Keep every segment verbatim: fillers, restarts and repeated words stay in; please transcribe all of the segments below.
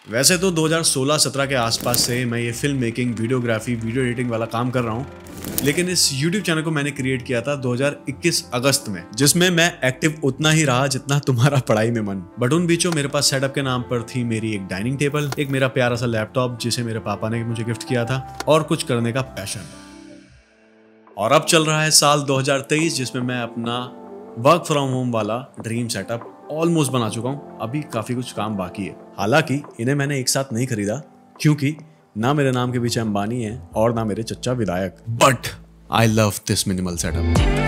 वैसे तो दो हज़ार सोलह सत्रह के आसपास से मैं ये film making, videography, video editing वाला काम कर रहा हूँ, लेकिन इस यूट्यूब चैनल को मैंने क्रिएट किया था दो हज़ार इक्कीस अगस्त में, जिसमें मैं एक्टिव उतना ही रहा जितना तुम्हारा पढ़ाई में मन। बट उन बीचों मेरे पास सेटअप के नाम पर थी मेरी एक डाइनिंग टेबल, एक मेरा प्यारा सा लैपटॉप जिसे मेरे पापा ने मुझे गिफ्ट किया था, और कुछ करने का पैशन। और अब चल रहा है साल दो हज़ार तेईस, जिसमें मैं अपना वर्क फ्रॉम होम वाला ड्रीम सेटअप ऑलमोस्ट बना चुका हूँ। अभी काफी कुछ काम बाकी है। हालांकि इन्हें मैंने एक साथ नहीं खरीदा, क्योंकि ना मेरे नाम के पीछे अंबानी है और ना मेरे चच्चा विधायक। But I love this minimal setup.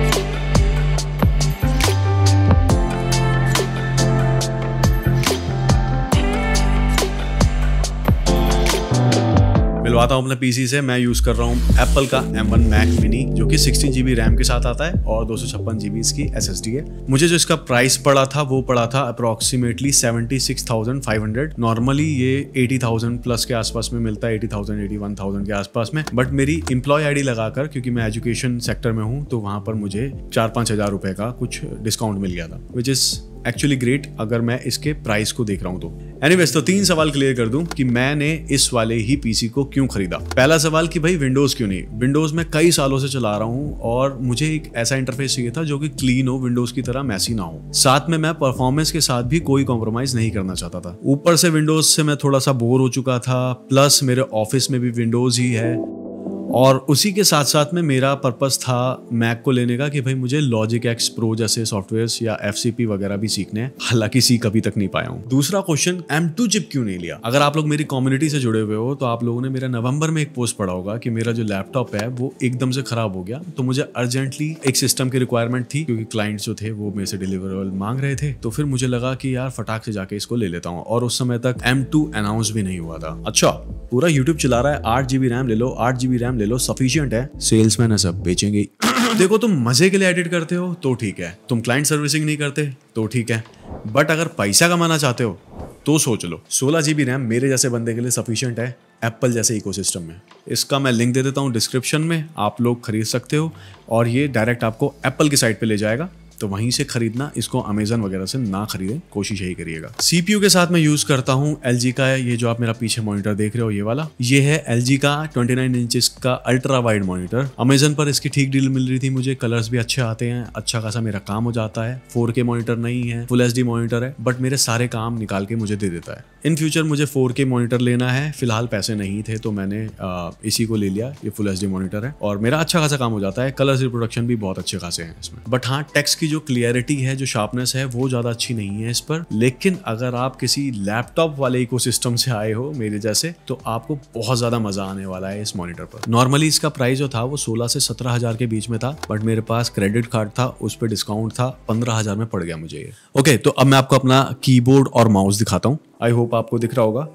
मिलवाता हूँ अपने पीसी से। मैं यूज कर रहा हूँ एप्पल का एम वन मैक मिनी, जो कि सिक्सटीन जीबी रैम के साथ आता है और दो सौ छप्पन जीबी इसकी एसएसडी है। मुझे जो इसका प्राइस पड़ा था वो पड़ा था approximately seventy six thousand five hundred. Normally ये एटी थाउजेंड प्लस के आसपास में मिलता है, eighty thousand eighty one thousand के आसपास में। बट मेरी एम्प्लॉय आईडी लगाकर, क्योंकि मैं एजुकेशन सेक्टर में हूँ, तो वहां पर मुझे चार पांच हजार रुपए का कुछ डिस्काउंट मिल गया था, विच इज एक्चुअली ग्रेट अगर मैं इसके प्राइस को देख रहा हूं तो। एनीवेज, तो तीन सवाल क्लियर कर दूं कि मैंने इस वाले ही पीसी को क्यों खरीदा। पहला सवाल कि भाई विंडोज क्यों नहीं। विंडोज में कई सालों से चला रहा हूं और मुझे एक ऐसा इंटरफेस चाहिए था जो कि क्लीन हो, विंडोज की तरह मैसी ना हो। साथ में मैं परफॉर्मेंस के साथ भी कोई कॉम्प्रोमाइज नहीं करना चाहता था। ऊपर से विंडोज से मैं थोड़ा सा बोर हो चुका था, प्लस मेरे ऑफिस में भी विंडोज ही है, और उसी के साथ साथ में मेरा पर्पस था मैक को लेने का कि भाई मुझे लॉजिक एक्स प्रो जैसे सॉफ्टवेयर्स या एफसीपी वगैरह भी सीखने हैं। हालांकि सी कभी तक नहीं पाया हूँ। दूसरा क्वेश्चन, एम टू चिप क्यों नहीं लिया। अगर आप लोग मेरी कम्युनिटी से जुड़े हुए हो तो आप लोगों ने मेरा नवंबर में एक पोस्ट पढ़ा होगा कि मेरा जो लैपटॉप है वो एकदम से खराब हो गया, तो मुझे अर्जेंटली एक सिस्टम की रिक्वायरमेंट थी, क्योंकि क्लाइंट्स जो थे वो मेरे से डिलीवरेबल मांग रहे थे। तो फिर मुझे लगा कि यार फटाक से जाके इसको ले लेता हूँ, और उस समय तक एम टू अनाउंस भी नहीं हुआ था। अच्छा, पूरा यूट्यूब चला रहा है, आठ जीबी रैम ले लो, आठ जीबी रैम ले लो, सफिशियंट है, सेल्समैन है, सब बेचेंगे। देखो, तुम मजे के लिए एडिट करते हो तो ठीक है, तुम क्लाइंट सर्विसिंग नहीं करते तो ठीक है, बट अगर पैसा कमाना चाहते हो तो सोच लो। सोलह जीबी रैम मेरे जैसे बंदे के लिए सफिशिएंट है एप्पल जैसे इकोसिस्टम में। इसका मैं लिंक दे देता हूँ डिस्क्रिप्शन में, आप लोग खरीद सकते हो, और ये डायरेक्ट आपको एप्पल की साइट पे ले जाएगा, तो वहीं से खरीदना। इसको अमेजन वगैरह से ना खरीदें, कोशिश यही करिएगा। सीपीयू के साथ मैं यूज करता हूँ एलजी का है, ये जो आप मेरा पीछे मॉनिटर देख रहे हो ये वाला, ये है एलजी का उनतीस इंचेस का अल्ट्रा वाइड मॉनिटर। अमेजन पर इसकी ठीक डील मिल रही थी मुझे, कलर्स भी अच्छे आते हैं, अच्छा खासा मेरा काम हो जाता है। फोर के मॉनिटर नहीं है, फुल एचडी मॉनिटर है, बट मेरे सारे काम निकाल के मुझे दे देता है। इन फ्यूचर मुझे फोर के मॉनिटर लेना है, फिलहाल पैसे नहीं थे तो मैंने आ, इसी को ले लिया। ये फुल एचडी मॉनिटर है और मेरा अच्छा खासा काम हो जाता है। कलर्स रिप्रोडक्शन भी बहुत अच्छे खासे हैं इसमें। बट हाँ, टेक्स्ट की जो क्लियरिटी है, जो शार्पनेस है, वो ज्यादा अच्छी नहीं है इस पर। लेकिन अगर आप किसी लैपटॉप वाले इकोसिस्टम से आए हो मेरे जैसे, तो आपको बहुत ज्यादा मजा आने वाला है इस मॉनिटर पर। नॉर्मली इसका प्राइस जो था वो सोलह से सत्रह हजार के बीच में था, बट मेरे पास क्रेडिट कार्ड था, उस पर डिस्काउंट था, पंद्रह हजार में पड़ गया मुझे ये। ओके, तो अब मैं आपको अपना कीबोर्ड और माउस दिखाता हूँ। आई होप आपको दिख रहा होगा।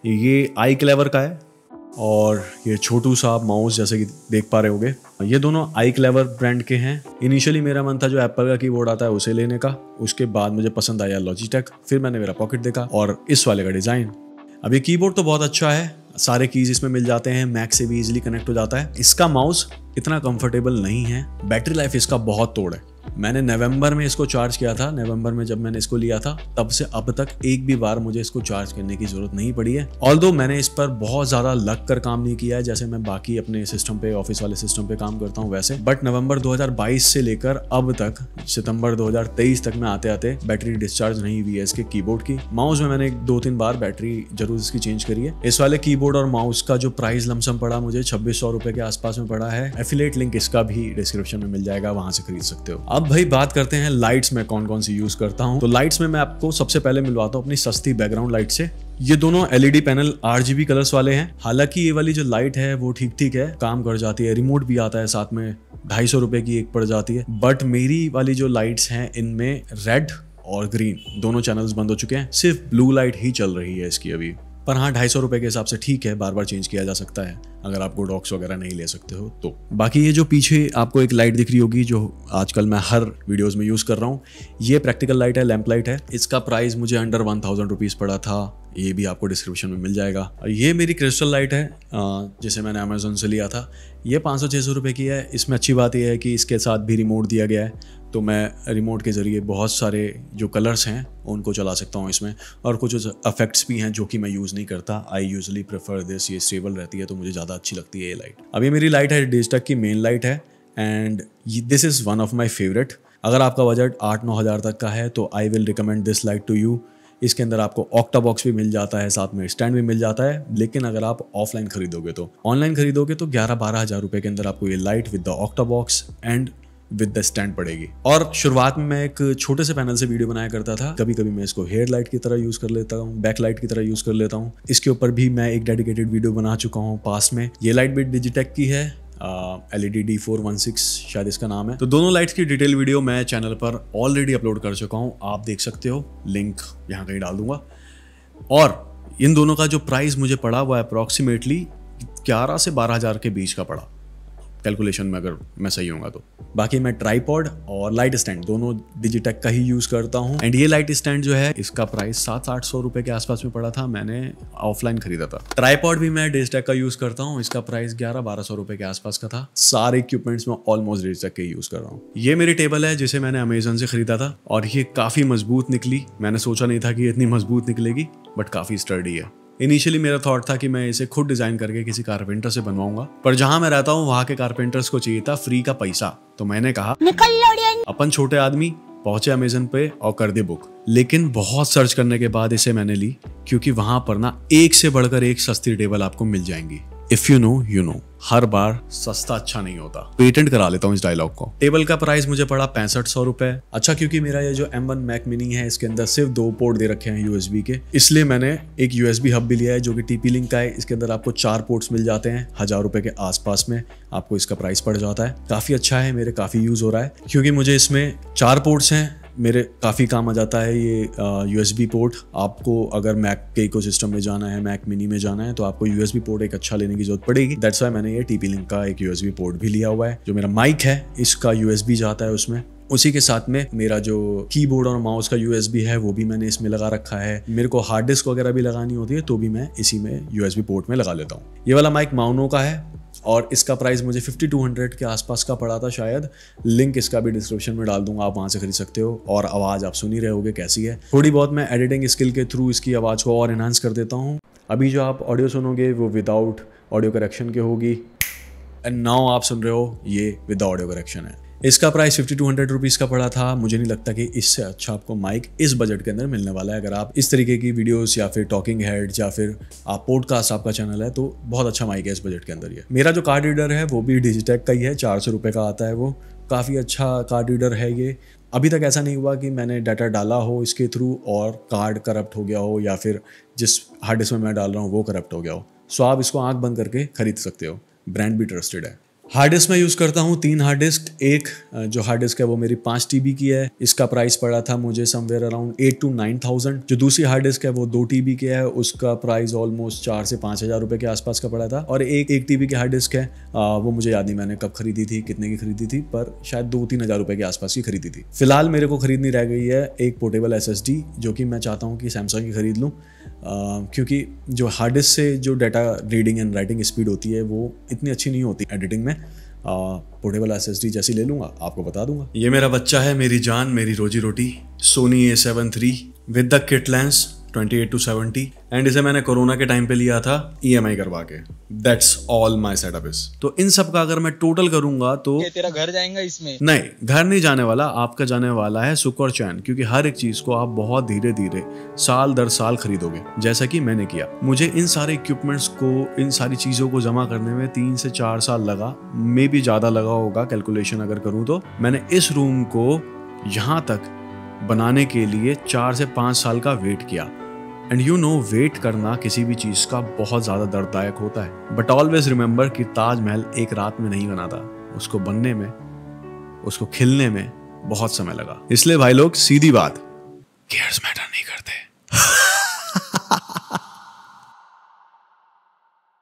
ये आई क्लेवर का है और ये छोटू सा माउस जैसे कि देख पा रहे होगे, ये दोनों आई क्लेवर ब्रांड के हैं। इनिशियली मेरा मन था जो एप्पल का कीबोर्ड आता है उसे लेने का, उसके बाद मुझे पसंद आया लॉजिटेक, फिर मैंने मेरा पॉकेट देखा और इस वाले का डिजाइन। अब ये कीबोर्ड तो बहुत अच्छा है, सारे कीज इसमें मिल जाते हैं, मैक से भी इजीली कनेक्ट हो जाता है। इसका माउस इतना कंफर्टेबल नहीं है, बैटरी लाइफ इसका बहुत तोड़ है। मैंने नवंबर में इसको चार्ज किया था, नवंबर में जब मैंने इसको लिया था, तब से अब तक एक भी बार मुझे इसको चार्ज करने की जरूरत नहीं पड़ी है। ऑल्दो मैंने इस पर बहुत ज्यादा लग कर काम नहीं किया है, जैसे मैं बाकी अपने सिस्टम पे, ऑफिस वाले सिस्टम पे काम करता हूँ वैसे। बट नवंबर दो हज़ार बाईस से लेकर अब तक सितंबर दो हज़ार तेईस तक में आते आते बैटरी डिस्चार्ज नहीं हुई है इसके कीबोर्ड की। माउस में मैंने दो तीन बार बैटरी जरूर इसकी चेंज करी है। इस वाले कीबोर्ड और माउस का जो प्राइस लमसम पड़ा मुझे छब्बीस सौ रुपए के आसपास में पड़ा है। एफिलिएट लिंक इसका भी डिस्क्रिप्शन में मिल जाएगा, वहां से खरीद सकते हो। अब भाई बात करते हैं लाइट्स में कौन कौन सी यूज करता हूं। तो लाइट्स में मैं आपको सबसे पहले मिलवाता हूं अपनी सस्ती बैकग्राउंड लाइट से। ये दोनों एलईडी पैनल आरजीबी कलर्स वाले हैं। हालांकि ये वाली जो लाइट है वो ठीक ठीक है, काम कर जाती है, रिमोट भी आता है साथ में, ढाई सौ रुपए की एक पड़ जाती है। बट मेरी वाली जो लाइट्स हैं इनमें रेड और ग्रीन दोनों चैनल्स बंद हो चुके हैं, सिर्फ ब्लू लाइट ही चल रही है इसकी अभी। पर हाँ, ढाई सौ रुपए के हिसाब से ठीक है, बार बार चेंज किया जा सकता है अगर आप गोडॉक्स वगैरह नहीं ले सकते हो तो। बाकी ये जो पीछे आपको एक लाइट दिख रही होगी जो आजकल मैं हर वीडियोस में यूज कर रहा हूँ, ये प्रैक्टिकल लाइट है, लैंप लाइट है। इसका प्राइस मुझे अंडर वन थाउजेंड रुपीज पड़ा था, ये भी आपको डिस्क्रिप्शन में मिल जाएगा। ये मेरी क्रिस्टल लाइट है जिसे मैंने अमेजोन से लिया था। ये पाँच सौ छः सौ रुपये की है। इसमें अच्छी बात यह है कि इसके साथ भी रिमोट दिया गया है, तो मैं रिमोट के ज़रिए बहुत सारे जो कलर्स हैं उनको चला सकता हूँ इसमें, और कुछ इफेक्ट्स भी हैं जो कि मैं यूज़ नहीं करता। आई यूजुअली प्रेफर दिस, ये स्टेबल रहती है तो मुझे ज़्यादा अच्छी लगती है ये लाइट। अब ये मेरी लाइट है, डिजिटेक की मेन लाइट है and this is one of my favourite. अगर आपका बजट आठ नौ हज़ार तक का है तो I will recommend this light to you. इसके अंदर आपको ऑक्टा बॉक्स भी मिल जाता है, साथ में स्टैंड भी मिल जाता है, लेकिन अगर आप ऑफलाइन खरीदोगे तो, ऑनलाइन खरीदोगे तो ग्यारह बारह हज़ार रुपये के अंदर आपको ये light with the octabox and with the stand पड़ेगी। और शुरुआत में मैं एक छोटे से पैनल से वीडियो बनाया करता था, कभी कभी मैं इसको हेयर लाइट की तरह यूज़ कर लेता हूँ, बैक लाइट की तरह यूज़ कर लेता हूँ। इसके ऊपर भी मैं एक डेडिकेटेड वीडियो बना चुका हूँ पास में। ये लाइट भी डिजिटेक की है, L E D D four one six शायद इसका नाम है। तो दोनों लाइट्स की डिटेल वीडियो मैं चैनल पर ऑलरेडी अपलोड कर चुका हूँ, आप देख सकते हो, लिंक यहाँ कहीं डाल दूंगा। और इन दोनों का जो प्राइस मुझे पड़ा वो अप्रॉक्सीमेटली ग्यारह से बारह हज़ार के बीच का पड़ा, कैलकुलेशन में अगर मैं सही होऊंगा तो। बाकी मैं ट्राईपॉड और लाइट स्टैंड दोनों डिजिटेक का ही यूज़ करता हूँ। एंड ये लाइट स्टैंड जो है इसका प्राइस सात आठ सौ रुपये के आसपास में पड़ा था, मैंने ऑफलाइन खरीदा था। ट्राईपॉड भी मैं डिजिटेक का यूज़ करता हूँ, इसका प्राइस ग्यारह बारह सौ रुपये के आसपास का था। सारे इक्विपमेंट्स में ऑलमोस्ट डिजिटेक के यूज़ कर रहा हूँ। ये मेरी टेबल है जिसे मैंने अमेजन से खरीदा था और ये काफ़ी मजबूत निकली। मैंने सोचा नहीं था कि ये इतनी मजबूत निकलेगी, बट काफ़ी स्टर्डी है। इनिशियली मेरा थॉट था कि मैं इसे खुद डिजाइन करके किसी कारपेंटर से बनवाऊंगा, पर जहां मैं रहता हूं वहां के कारपेंटर्स को चाहिए था फ्री का पैसा, तो मैंने कहा अपन छोटे आदमी पहुंचे अमेजन पे और कर दे बुक। लेकिन बहुत सर्च करने के बाद इसे मैंने ली, क्योंकि वहां पर ना एक से बढ़कर एक सस्ती टेबल आपको मिल जाएंगी। If you know you know, हर बार सस्ता अच्छा नहीं होता। पेटेंट करा लेता हूँ इस डायलॉग को। टेबल का प्राइस मुझे पड़ा पैंसठ सौ रुपए। अच्छा, क्योंकि मेरा ये जो एम वन मैक मिनी है इसके अंदर सिर्फ दो पोर्ट दे रखे हैं यूएसबी के, इसलिए मैंने एक यूएसबी हब भी लिया है जो कि टीपी लिंक का है। इसके अंदर आपको चार पोर्ट्स मिल जाते हैं, हजार रुपए के आसपास में आपको इसका प्राइस पड़ जाता है। काफी अच्छा है, मेरे काफी यूज हो रहा है, क्योंकि मुझे इसमें चार पोर्ट्स हैं, मेरे काफ़ी काम आ जाता है ये यूएसबी पोर्ट। आपको अगर मैक के इकोसिस्टम में जाना है, मैक मिनी में जाना है, तो आपको यूएसबी पोर्ट एक अच्छा लेने की जरूरत पड़ेगी। दैट्स व्हाई मैंने ये टीपी लिंक का एक यूएसबी पोर्ट भी लिया हुआ है। जो मेरा माइक है इसका यूएसबी जाता है उसमें, उसी के साथ में मेरा जो कीबोर्ड और माउस का यूएसबी है वो भी मैंने इसमें लगा रखा है। मेरे को हार्ड डिस्क वगैरह भी लगानी होती है तो भी मैं इसी में यूएसबी पोर्ट में लगा लेता हूँ। ये वाला माइक माउनो का है और इसका प्राइस मुझे फिफ्टी टू हंड्रेड के आसपास का पड़ा था शायद। लिंक इसका भी डिस्क्रिप्शन में डाल दूंगा, आप वहाँ से खरीद सकते हो। और आवाज़ आप सुन ही रहे होगे कैसी है। थोड़ी बहुत मैं एडिटिंग स्किल के थ्रू इसकी आवाज़ को और एनहांस कर देता हूँ। अभी जो आप ऑडियो सुनोगे वो विदाउट ऑडियो करेक्शन के होगी, एंड नाउ आप सुन रहे हो ये विद ऑडियो करेक्शन है। इसका price fifty two hundred rupees का पड़ा था। मुझे नहीं लगता कि इससे अच्छा आपको माइक इस बजट के अंदर मिलने वाला है। अगर आप इस तरीके की वीडियोस या फिर टॉकिंग हेड या फिर आप पॉडकास्ट आपका चैनल है तो बहुत अच्छा माइक है इस बजट के अंदर। ये मेरा जो कार्ड रीडर है वो भी डिजिटेक का ही है, चार सौ रुपये का आता है वो। काफ़ी अच्छा कार्ड रीडर है ये। अभी तक ऐसा नहीं हुआ कि मैंने डाटा डाला हो इसके थ्रू और कार्ड करप्ट हो गया हो या फिर जिस हार्ड डिस्क में मैं डाल रहा हूँ वो करप्ट हो गया हो। सो आप इसको आँख बंद करके खरीद सकते हो, ब्रांड भी ट्रस्टेड है। हार्ड डिस्क मैं यूज़ करता हूँ तीन हार्ड डिस्क। एक जो हार्ड डिस्क है वो मेरी पाँच टीबी की है, इसका प्राइस पड़ा था मुझे somewhere around eight two nine thousand. जो दूसरी हार्ड डिस्क है वो दो टीबी की है, उसका प्राइस ऑलमोस्ट चार से पाँच हज़ार रुपये के आसपास का पड़ा था। और एक एक टीबी की हार्ड डिस्क है, आ, वो मुझे याद नहीं मैंने कब खरीदी थी, कितने की खरीदी थी, पर शायद दो तीन हज़ार रुपये के आसपास की खरीदी थी। फिलहाल मेरे को खरीदनी रह गई है एक पोर्टेबल एस एस डी, जो कि मैं चाहता हूँ कि सैमसंग की खरीद लूँ, क्योंकि जो हार्ड डिस्क से जो data reading and writing speed होती है वो इतनी अच्छी नहीं होती एडिटिंग में। पोर्टेबल एस एस डी जैसी ले लूँगा, आपको बता दूंगा। ये मेरा बच्चा है, मेरी जान, मेरी रोजी रोटी, Sony A seven three with the kit lens twenty eight two seventy. And इसे मैंने कोरोना के टाइम पे लिया था ईएमआई करवा के। That's all my setup is. तो इन सब का अगर मैं टोटल करूंगा तो तेरा घर जाएगा इसमें? नहीं, घर नहीं जाने वाला, आपका जाने वाला है सुख और चैन, क्योंकि हर एक चीज को आप बहुत धीरे धीरे साल दर साल खरीदोगे, जैसा कि मैंने किया। मुझे इन सारे इक्विपमेंट्स को, इन सारी चीजों को जमा करने में तीन से चार साल लगा, मे भी ज्यादा लगा होगा कैलकुलेशन अगर करूँ तो। मैंने इस रूम को यहाँ तक बनाने के लिए चार से पाँच साल का वेट किया। एंड यू नो, वेट करना किसी भी चीज का बहुत ज्यादा दर्ददायक होता है, बट ऑलवेज रिमेंबर कि ताजमहल एक रात में नहीं बना था, उसको बनने में, उसको खिलने में बहुत समय लगा। इसलिए भाई लोग, सीधी बात, केयर्स मैटर नहीं करते।